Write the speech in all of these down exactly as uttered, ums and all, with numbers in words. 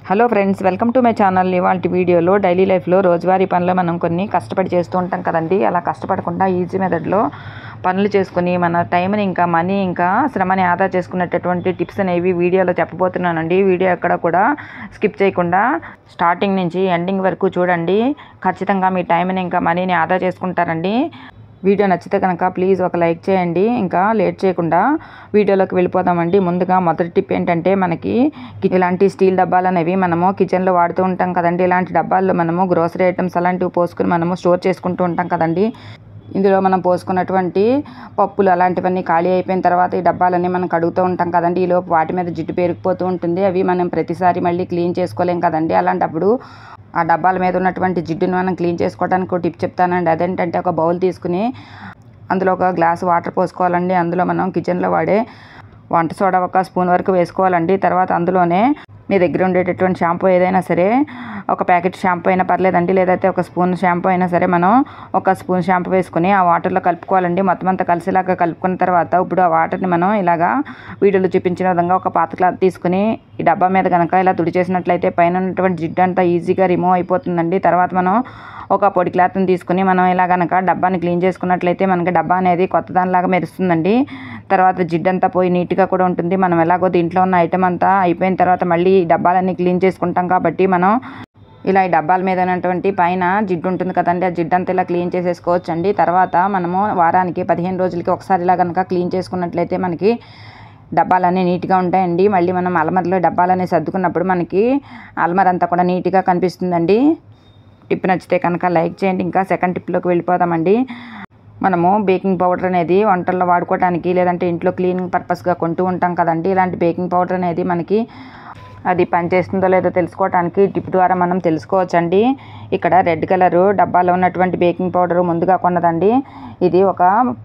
Hello friends, welcome to my channel. ఇవాళ వీడియోలో daily లైఫ్లో రోజువారీ పనులు మనం కొన్ని కష్టపడి చేస్తూ ఉంటాం కదండి. అలా కష్టపడకుండా ఈజీ మెథడ్లో పనులు చేసుకుని మన టైంని ఇంకా మనీ ఇంకా శ్రమని ఆదా చేసుకునేటటువంటి టిప్స్ అనేవి వీడియోలో చెప్పబోతున్నానండి. వీడియో ఎక్కడ కూడా స్కిప్ చేయకుండా స్టార్టింగ్ నుంచి ఎండింగ్ వరకు చూడండి. ఖచ్చితంగా మీ టైంని ఇంకా మనీని ఆదా చేసుకుంటారండి. వీడియో నచ్చితే కనుక ప్లీజ్ ఒక లైక్ చేయండి. ఇంకా లేట్ చేయకుండా వీడియోలోకి వెళ్ళిపోదామండి. ముందుగా మొదటి టిప్ ఏంటంటే, మనకి ఇలాంటి స్టీల్ డబ్బాలు అనేవి మనము కిచెన్లో వాడుతూ ఉంటాం కదండి. ఇలాంటి డబ్బాల్లో మనము గ్రోసరీ ఐటమ్స్ అలాంటివి పోసుకుని మనము స్టోర్ చేసుకుంటూ ఉంటాం కదండి. ఇందులో మనం పోసుకున్నటువంటి పప్పులు అలాంటివన్నీ ఖాళీ అయిపోయిన తర్వాత ఈ డబ్బాలన్నీ మనం కడుగుతూ ఉంటాం కదండి. ఈలోపు వాటి మీద జిడ్డు పేరుకుపోతూ ఉంటుంది. అవి మనం ప్రతిసారి మళ్ళీ క్లీన్ చేసుకోలేం కదండి. అలాంటప్పుడు ఆ డబ్బాల మీద ఉన్నటువంటి జిడ్డును మనం క్లీన్ చేసుకోవడానికి ఒక టిప్ చెప్తానండి. అదేంటంటే, ఒక బౌల్ తీసుకుని అందులో ఒక గ్లాస్ వాటర్ పోసుకోవాలండి. అందులో మనం కిచెన్లో వాడే వంట సోడా ఒక స్పూన్ వరకు వేసుకోవాలండి. తర్వాత అందులోనే మీ దగ్గర ఉండేటటువంటి షాంపూ ఏదైనా సరే, ఒక ప్యాకెట్ షాంపూ అయినా పర్లేదండి, లేదంటే ఒక స్పూన్ షాంపూ అయినా సరే, మనం ఒక స్పూన్ షాంపూ వేసుకుని ఆ వాటర్లో కలుపుకోవాలండి. మొత్తం అంతా కలిసేలాగా కలుపుకున్న తర్వాత ఇప్పుడు ఆ వాటర్ని మనం ఇలాగా వీడియోలో చూపించిన విధంగా ఒక పాత క్లాత్ తీసుకుని ఈ డబ్బా మీద కనుక ఇలా తుడిచేసినట్లయితే పైన ఉన్నటువంటి జిడ్డు అంతా ఈజీగా రిమూవ్ అయిపోతుందండి. తర్వాత మనం ఒక పొడి క్లాత్ని తీసుకుని మనం ఇలా కనుక డబ్బాని క్లీన్ చేసుకున్నట్లయితే మనకి డబ్బా అనేది కొత్త దానిలాగా మెరుస్తుందండి. తర్వాత జిడ్డు అంతా పోయి నీట్గా కూడా ఉంటుంది. మనం ఎలాగో దీంట్లో ఉన్న ఐటమ్ అంతా అయిపోయిన తర్వాత మళ్ళీ ఈ డబ్బాలన్నీ క్లీన్ చేసుకుంటాం కాబట్టి మనం ఇలా ఈ డబ్బాల మీద ఉన్నటువంటి పైన జిడ్డు ఉంటుంది కదండి, ఆ జిడ్డు అంతా ఇలా క్లీన్ చేసేసుకోవచ్చు అండి. తర్వాత మనము వారానికి పదిహేను రోజులకి ఒకసారి ఇలా కనుక క్లీన్ చేసుకున్నట్లయితే మనకి డబ్బాలన్నీ నీట్గా ఉంటాయండి. మళ్ళీ మనం అల్మరలో డబ్బాలన్నీ సర్దుకున్నప్పుడు మనకి అల్మర అంతా కూడా నీట్గా కనిపిస్తుందండి. టిప్ నచ్చితే కనుక లైక్ చేయండి. ఇంకా సెకండ్ టిప్లోకి వెళ్ళిపోదామండి. మనము బేకింగ్ పౌడర్ అనేది వంటల్లో వాడుకోవడానికి లేదంటే ఇంట్లో క్లీనింగ్ పర్పస్గా కొంటూ ఉంటాం కదండి. ఇలాంటి బేకింగ్ పౌడర్ అనేది మనకి అది పనిచేస్తుందో లేదో తెలుసుకోవడానికి టిప్ ద్వారా మనం తెలుసుకోవచ్చండి. ఇక్కడ రెడ్ కలరు డబ్బాలో ఉన్నటువంటి బేకింగ్ పౌడరు ముందుగా కొన్నదండి. ఇది ఒక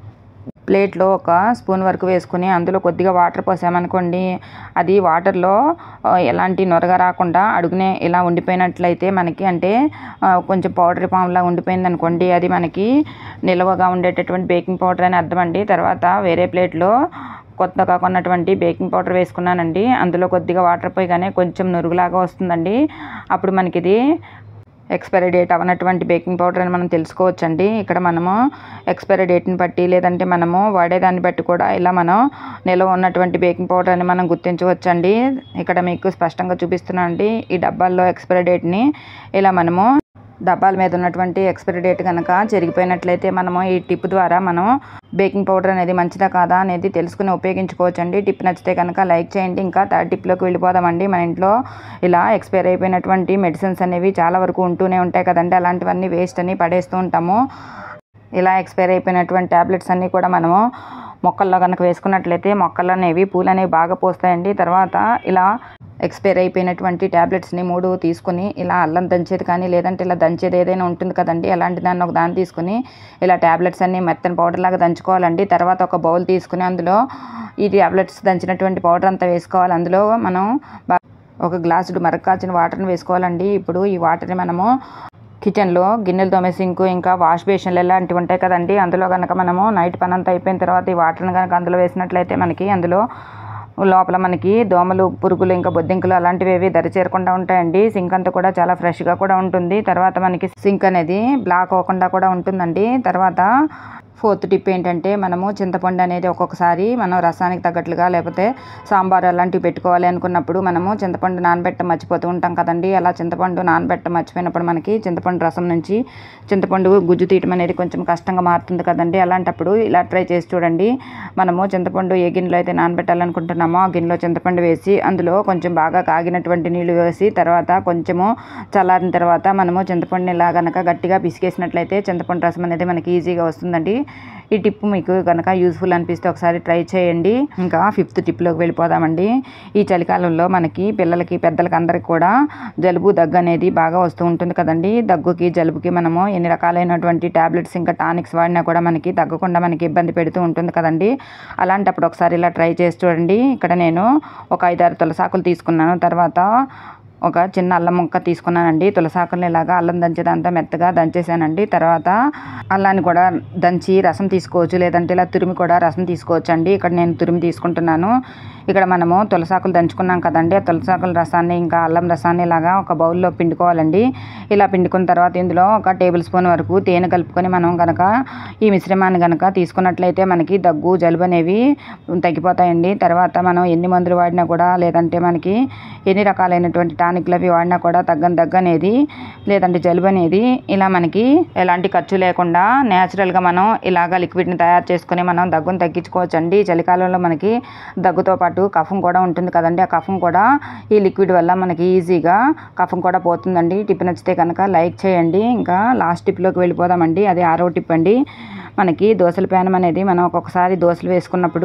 ప్లేట్లో ఒక స్పూన్ వరకు వేసుకుని అందులో కొద్దిగా వాటర్ పోసామనుకోండి, అది వాటర్లో ఎలాంటి నొరగ రాకుండా అడుగునే ఇలా ఉండిపోయినట్లయితే మనకి, అంటే కొంచెం పౌడర్ ఫామ్లా ఉండిపోయింది అనుకోండి, అది మనకి నిల్వగా ఉండేటటువంటి బేకింగ్ పౌడర్ అని అర్థం అండి. తర్వాత వేరే ప్లేట్లో కొత్తగా కొన్నటువంటి బేకింగ్ పౌడర్ వేసుకున్నానండి. అందులో కొద్దిగా వాటర్ పోయగానే కొంచెం నురుగులాగా వస్తుందండి. అప్పుడు మనకి ఇది ఎక్స్పైరీ డేట్ అవనటువంటి బేకింగ్ పౌడర్ అని మనం తెలుసుకోవచ్చండి. ఇక్కడ మనము ఎక్స్పైరీ డేట్ని బట్టి లేదంటే మనము వాడేదాన్ని బట్టి కూడా ఇలా మనం నిల్వ ఉన్నటువంటి బేకింగ్ పౌడర్ అని మనం గుర్తించవచ్చండి. ఇక్కడ మీకు స్పష్టంగా చూపిస్తున్నాను అండి. ఈ డబ్బాల్లో ఎక్స్పైరీ డేట్ని ఇలా మనము డబ్బాల మీద ఉన్నటువంటి ఎక్స్పైరీ డేట్ కనుక చెరిగిపోయినట్లయితే మనము ఈ టిప్ ద్వారా మనం బేకింగ్ పౌడర్ అనేది మంచిదా కాదా అనేది తెలుసుకుని ఉపయోగించుకోవచ్చండి. టిప్ నచ్చితే కనుక లైక్ చేయండి. ఇంకా థర్డ్ టిప్లోకి వెళ్ళిపోదామండి. మన ఇంట్లో ఇలా ఎక్స్పైర్ అయిపోయినటువంటి మెడిసిన్స్ అనేవి చాలా వరకు ఉంటూనే ఉంటాయి కదండి. అలాంటివన్నీ వేస్ట్ అని పడేస్తూ ఉంటాము. ఇలా ఎక్స్పైర్ అయిపోయినటువంటి ట్యాబ్లెట్స్ అన్నీ కూడా మనము మొక్కల్లో కనుక వేసుకున్నట్లయితే మొక్కలు అనేవి పూలు అనేవి బాగా పోస్తాయండి. తర్వాత ఇలా ఎక్స్పైర్ అయిపోయినటువంటి ట్యాబ్లెట్స్ని మూడు తీసుకుని ఇలా అల్లం దంచేది కానీ లేదంటే ఇలా దంచేది ఏదైనా ఉంటుంది కదండి, అలాంటి దాన్ని ఒక దాన్ని తీసుకుని ఇలా ట్యాబ్లెట్స్ అన్ని మెత్తని పౌడర్ లాగా దంచుకోవాలండి. తర్వాత ఒక బౌల్ తీసుకుని అందులో ఈ ట్యాబ్లెట్స్ దంచినటువంటి పౌడర్ అంతా వేసుకోవాలి. అందులో మనం ఒక గ్లాసుడు మరక కాచిన వాటర్ని వేసుకోవాలండి. ఇప్పుడు ఈ వాటర్ని మనము కిచెన్లో గిన్నెలు తోమే సింకు ఇంకా వాష్ బేషన్లు ఇలాంటివి ఉంటాయి కదండి, అందులో కనుక మనము నైట్ పని అంతా అయిపోయిన తర్వాత ఈ వాటర్ని కనుక అందులో వేసినట్లయితే మనకి అందులో లోపల మనకి దోమలు, పురుగులు, ఇంకా బొద్దింకలు అలాంటివి ఏవి దరి చేరకుండా ఉంటాయండి. సింక్ అంతా కూడా చాలా ఫ్రెష్గా కూడా ఉంటుంది. తర్వాత మనకి సింక్ అనేది బ్లాక్ అవ్వకుండా కూడా ఉంటుందండి. తర్వాత ఫోర్త్ టిప్ ఏంటంటే, మనము చింతపండు అనేది ఒక్కొక్కసారి మనం రసానికి తగ్గట్లుగా లేకపోతే సాంబార్ అలాంటివి పెట్టుకోవాలి అనుకున్నప్పుడు మనము చింతపండు నానబెట్ట మర్చిపోతూ ఉంటాం కదండి. అలా చింతపండు నానబెట్ట మర్చిపోయినప్పుడు మనకి చింతపండు రసం నుంచి చింతపండు గుజ్జు తీయటం అనేది కొంచెం కష్టంగా మారుతుంది కదండి. అలాంటప్పుడు ఇలా ట్రై చేసి చూడండి. మనము చింతపండు ఏ గిన్నెలో అయితే నానబెట్టాలనుకుంటున్నామో ఆ గిన్నెలో చింతపండు వేసి అందులో కొంచెం బాగా కాగినటువంటి నీళ్ళు వేసి తర్వాత కొంచెము చల్లారిన తర్వాత మనము చింతపండుని ఇలా కనుక గట్టిగా పిసికేసినట్లయితే చింతపండు రసం అనేది మనకి ఈజీగా వస్తుందండి. ఈ టిప్ మీకు కనుక యూస్ఫుల్ అనిపిస్తే ఒకసారి ట్రై చేయండి. ఇంకా ఫిఫ్త్ టిప్లోకి వెళ్ళిపోదామండి. ఈ చలికాలంలో మనకి పిల్లలకి పెద్దలకి అందరికి కూడా జలుబు, దగ్గు అనేది బాగా వస్తూ ఉంటుంది కదండి. దగ్గుకి జలుబుకి మనము ఎన్ని రకాలైనటువంటి ట్యాబ్లెట్స్ ఇంకా టానిక్స్ వాడినా కూడా మనకి తగ్గకుండా మనకి ఇబ్బంది పెడుతూ ఉంటుంది కదండి. అలాంటప్పుడు ఒకసారి ఇలా ట్రై చేసి చూడండి. ఇక్కడ నేను ఒక ఐదారు తులసాకులు తీసుకున్నాను. తర్వాత ఒక చిన్న అల్లం ముక్క తీసుకున్నానండి. తులసాకుల్ని ఇలాగా అల్లం దంచేదంతా మెత్తగా దంచేసానండి. తర్వాత అల్లాన్ని కూడా దంచి రసం తీసుకోవచ్చు, లేదంటే ఇలా తురిమి కూడా రసం తీసుకోవచ్చు అండి. ఇక్కడ నేను తురిమి తీసుకుంటున్నాను. ఇక్కడ మనము తులసాకులు దంచుకున్నాం కదండి, ఆ తులసాకుల రసాన్ని ఇంకా అల్లం రసాన్ని ఇలాగా ఒక బౌల్లో పిండుకోవాలండి. ఇలా పిండుకున్న తర్వాత ఇందులో ఒక టేబుల్ స్పూన్ వరకు తేనె కలుపుకొని మనం కనుక ఈ మిశ్రమాన్ని కనుక తీసుకున్నట్లయితే మనకి దగ్గు జలుబు అనేవి తగ్గిపోతాయండి. తర్వాత మనం ఎన్ని మందులు వాడినా కూడా, లేదంటే మనకి ఎన్ని రకాలైనటువంటి టానిక్లు అవి వాడినా కూడా తగ్గని దగ్గు అనేది, లేదంటే జలుబు అనేది ఇలా మనకి ఎలాంటి ఖర్చు లేకుండా న్యాచురల్గా మనం ఇలాగ లిక్విడ్ని తయారు చేసుకుని మనం దగ్గును తగ్గించుకోవచ్చు అండి. చలికాలంలో మనకి దగ్గుతో పాటు కఫం కూడా ఉంటుంది కదండి, ఆ కఫం కూడా ఈ లిక్విడ్ వల్ల మనకి ఈజీగా కఫం కూడా పోతుందండి. టిప్ నచ్చితే కనుక లైక్ చేయండి. ఇంకా లాస్ట్ టిప్లోకి వెళ్ళిపోదామండి. అది ఆరో టిప్ అండి. మనకి దోశల పేనం అనేది మనం ఒక్కొక్కసారి దోశలు వేసుకున్నప్పుడు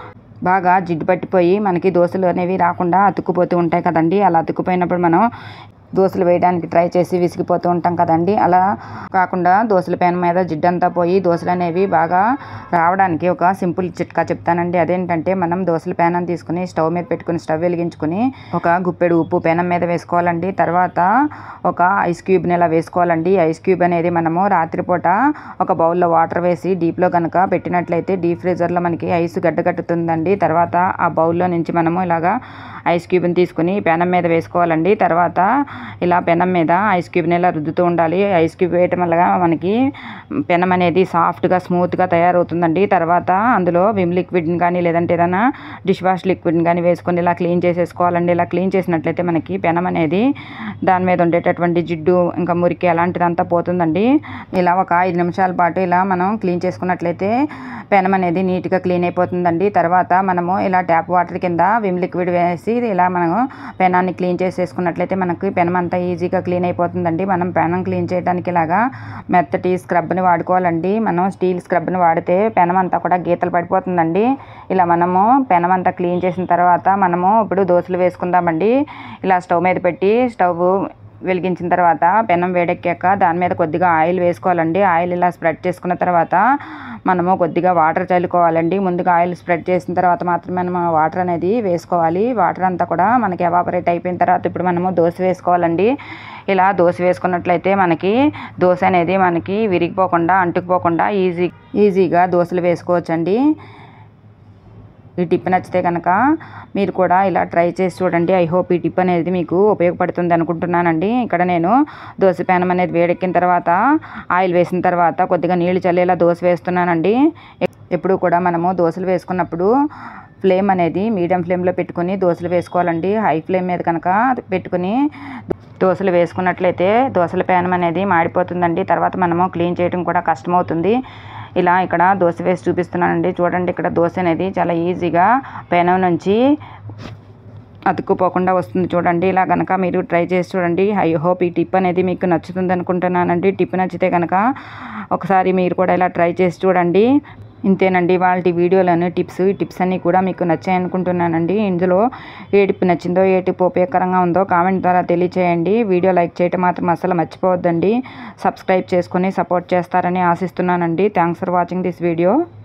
బాగా జిడ్డు పట్టిపోయి మనకి దోశలు అనేవి రాకుండా అతుక్కుపోతూ ఉంటాయి కదండి. అలా అతుక్కుపోయినప్పుడు మనం దోశలు వేయడానికి ట్రై చేసి విసిగిపోతూ ఉంటాం కదండి. అలా కాకుండా దోశల పేన మీద జిడ్డంతా పోయి దోశలు అనేవి బాగా రావడానికి ఒక సింపుల్ చిట్కా చెప్తానండి. అదేంటంటే మనం దోశల పేనం తీసుకుని స్టవ్ మీద పెట్టుకుని స్టవ్ వెలిగించుకుని ఒక గుప్పెడు ఉప్పు పేనం మీద వేసుకోవాలండి. తర్వాత ఒక ఐస్ క్యూబ్ని ఇలా వేసుకోవాలండి. ఐస్ క్యూబ్ అనేది మనము రాత్రిపూట ఒక బౌల్లో వాటర్ వేసి డీప్లో కనుక పెట్టినట్లయితే డీప్ ఫ్రీజర్లో మనకి ఐస్ గడ్డగట్టుతుందండి. తర్వాత ఆ బౌల్లో నుంచి మనము ఇలాగా ఐస్ క్యూబ్ని తీసుకుని పెనం మీద వేసుకోవాలండి. తర్వాత ఇలా పెనం మీద ఐస్ క్యూబ్ని ఇలా రుద్దుతూ ఉండాలి. ఐస్ క్యూబ్ వేయటం వల్ల మనకి పెనం అనేది సాఫ్ట్గా స్మూత్గా తయారవుతుందండి. తర్వాత అందులో విమ్ లిక్విడ్ని కానీ, లేదంటే ఏదైనా డిష్ వాష్ లిక్విడ్ని కానీ వేసుకొని ఇలా క్లీన్ చేసేసుకోవాలండి. ఇలా క్లీన్ చేసినట్లయితే మనకి పెనం అనేది దాని మీద ఉండేటటువంటి జిడ్డు ఇంకా మురికి అలాంటిదంతా పోతుందండి. ఇలా ఒక ఐదు నిమిషాల పాటు ఇలా మనం క్లీన్ చేసుకున్నట్లయితే పెనం అనేది నీట్గా క్లీన్ అయిపోతుందండి. తర్వాత మనము ఇలా ట్యాప్ వాటర్ కింద విమ్ లిక్విడ్ వేసి ఇలా మనము పెనాన్ని క్లీన్ చేసేసుకున్నట్లయితే మనకి పెనం అంతా ఈజీగా క్లీన్ అయిపోతుందండి. మనం పెనం క్లీన్ చేయడానికి ఇలాగా మెత్తటి స్క్రబ్ని వాడుకోవాలండి. మనం స్టీల్ స్క్రబ్ని వాడితే పెనం అంతా కూడా గీతలు పడిపోతుందండి. ఇలా మనము పెనం అంతా క్లీన్ చేసిన తర్వాత మనము ఇప్పుడు దోశలు వేసుకుందామండి. ఇలా స్టవ్ మీద పెట్టి స్టవ్ వెలిగించిన తర్వాత పెనం వేడెక్కాక దాని మీద కొద్దిగా ఆయిల్ వేసుకోవాలండి. ఆయిల్ ఇలా స్ప్రెడ్ చేసుకున్న తర్వాత మనము కొద్దిగా వాటర్ చల్లుకోవాలండి. ముందుగా ఆయిల్ స్ప్రెడ్ చేసిన తర్వాత మాత్రమే మనం వాటర్ అనేది వేసుకోవాలి. వాటర్ అంతా కూడా మనకి ఎవాపరేట్ అయిపోయిన తర్వాత ఇప్పుడు మనము దోశ వేసుకోవాలండి. ఇలా దోశ వేసుకున్నట్లయితే మనకి దోశ అనేది మనకి విరిగిపోకుండా అంటుకుపోకుండా ఈజీ ఈజీగా దోశలు వేసుకోవచ్చండి. ఈ టిప్ నచ్చితే కనుక మీరు కూడా ఇలా ట్రై చేసి చూడండి. ఐ హోప్ ఈ టిప్ అనేది మీకు ఉపయోగపడుతుంది అనుకుంటున్నానండి. ఇక్కడ నేను దోశ ప్యానం అనేది వేడెక్కిన తర్వాత ఆయిల్ వేసిన తర్వాత కొద్దిగా నీళ్లు చల్లేలా దోశ వేస్తున్నానండి. ఎప్పుడు కూడా మనము దోశలు వేసుకున్నప్పుడు ఫ్లేమ్ అనేది మీడియం ఫ్లేమ్లో పెట్టుకుని దోశలు వేసుకోవాలండి. హై ఫ్లేమ్ మీద కనుక పెట్టుకుని దోశలు వేసుకున్నట్లయితే దోశల ప్యానం అనేది మాడిపోతుందండి. తర్వాత మనము క్లీన్ చేయడం కూడా కష్టమవుతుంది. ఇలా ఇక్కడ దోశ వేసి చూపిస్తున్నానండి. చూడండి, ఇక్కడ దోశ అనేది చాలా ఈజీగా పెనం నుంచి అతుక్కుపోకుండా వస్తుంది. చూడండి, ఇలా కనుక మీరు ట్రై చేసి చూడండి. ఐ హోప్ ఈ టిప్ అనేది మీకు నచ్చుతుంది అనుకుంటున్నానండి. టిప్ నచ్చితే కనుక ఒకసారి మీరు కూడా ఇలా ట్రై చేసి చూడండి. ఇంతేనండి వాళ్ళ వీడియోలోని టిప్స్. ఈ టిప్స్ అన్నీ కూడా మీకు నచ్చాయి అనుకుంటున్నానండి. ఇందులో ఏ టిప్ నచ్చిందో, ఏ టిప్ ఉపయోగకరంగా ఉందో కామెంట్ ద్వారా తెలియచేయండి. వీడియో లైక్ చేయటం మాత్రం అసలు మర్చిపోవద్దండి. సబ్స్క్రైబ్ చేసుకొని సపోర్ట్ చేస్తారని ఆశిస్తున్నానండి. Thanks for watching this video.